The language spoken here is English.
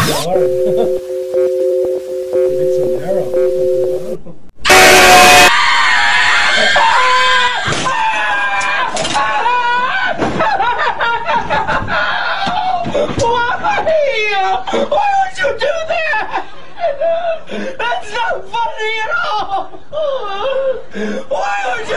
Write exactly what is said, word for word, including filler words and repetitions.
It's so narrow. Why? Why would you do that? That's not funny at all. Why would you